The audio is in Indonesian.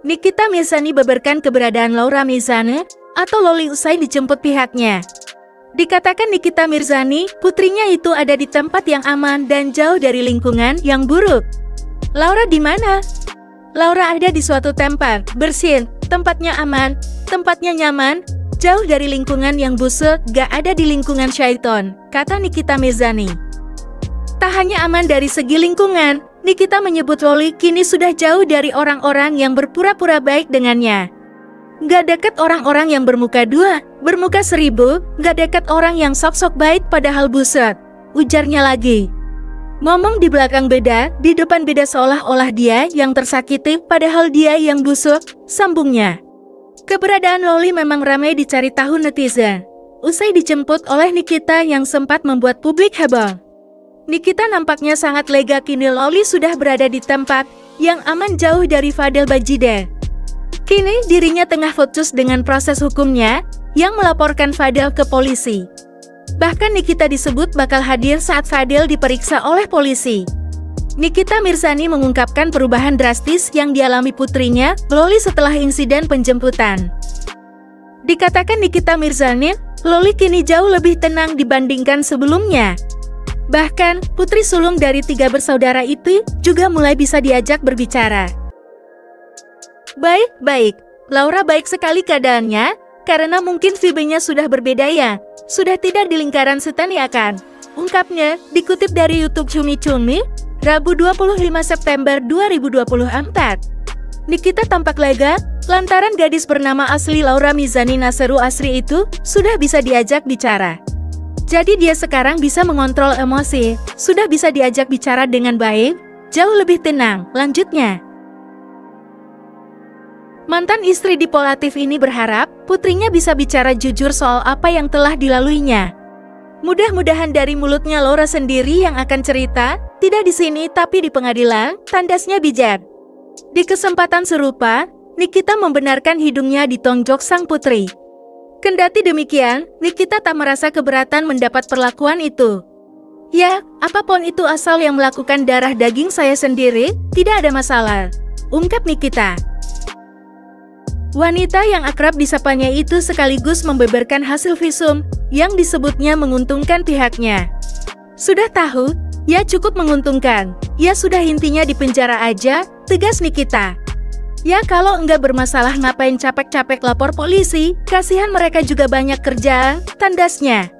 Nikita Mirzani beberkan keberadaan Laura Mirzani atau Loli usai dijemput pihaknya. Dikatakan Nikita Mirzani, putrinya itu ada di tempat yang aman dan jauh dari lingkungan yang buruk. Laura di mana? Laura ada di suatu tempat, bersih, tempatnya aman, tempatnya nyaman, jauh dari lingkungan yang busuk, gak ada di lingkungan syaiton, kata Nikita Mirzani. Tak hanya aman dari segi lingkungan, Nikita menyebut Loli kini sudah jauh dari orang-orang yang berpura-pura baik dengannya. Gak dekat orang-orang yang bermuka dua, bermuka seribu, gak dekat orang yang sok-sok baik padahal busuk, ujarnya lagi. Ngomong di belakang beda, di depan beda seolah-olah dia yang tersakiti padahal dia yang busuk, sambungnya. Keberadaan Loli memang ramai dicari tahu netizen. Usai dijemput oleh Nikita yang sempat membuat publik heboh. Nikita nampaknya sangat lega kini Loli sudah berada di tempat yang aman jauh dari Fadel Bajide. Kini dirinya tengah fokus dengan proses hukumnya yang melaporkan Fadel ke polisi. Bahkan Nikita disebut bakal hadir saat Fadel diperiksa oleh polisi. Nikita Mirzani mengungkapkan perubahan drastis yang dialami putrinya, Loli setelah insiden penjemputan. Dikatakan Nikita Mirzani, Loli kini jauh lebih tenang dibandingkan sebelumnya. Bahkan, putri sulung dari 3 bersaudara itu juga mulai bisa diajak berbicara. Baik, Laura baik sekali keadaannya, karena mungkin VB-nya sudah berbeda ya, sudah tidak di lingkaran setan ya kan? Ungkapnya, dikutip dari YouTube Cumi Cumi, Rabu 25 September 2024. Nikita tampak lega, lantaran gadis bernama asli Laura Mirzani Naseru Asri itu sudah bisa diajak bicara. Jadi dia sekarang bisa mengontrol emosi, sudah bisa diajak bicara dengan baik, jauh lebih tenang, lanjutnya. Mantan istri dipolatif ini berharap putrinya bisa bicara jujur soal apa yang telah dilaluinya. Mudah-mudahan dari mulutnya Laura sendiri yang akan cerita, tidak di sini tapi di pengadilan, tandasnya bijak. Di kesempatan serupa, Nikita membenarkan hidungnya ditonjok sang putri. Kendati demikian, Nikita tak merasa keberatan mendapat perlakuan itu. Ya, apapun itu asal yang melakukan darah daging saya sendiri, tidak ada masalah, ungkap Nikita. Wanita yang akrab disapanya itu sekaligus membeberkan hasil visum yang disebutnya menguntungkan pihaknya. Sudah tahu, ya cukup menguntungkan, ya sudah intinya di penjara aja, tegas Nikita. Ya kalau enggak bermasalah ngapain capek-capek lapor polisi, kasihan mereka juga banyak kerjaan, tandasnya.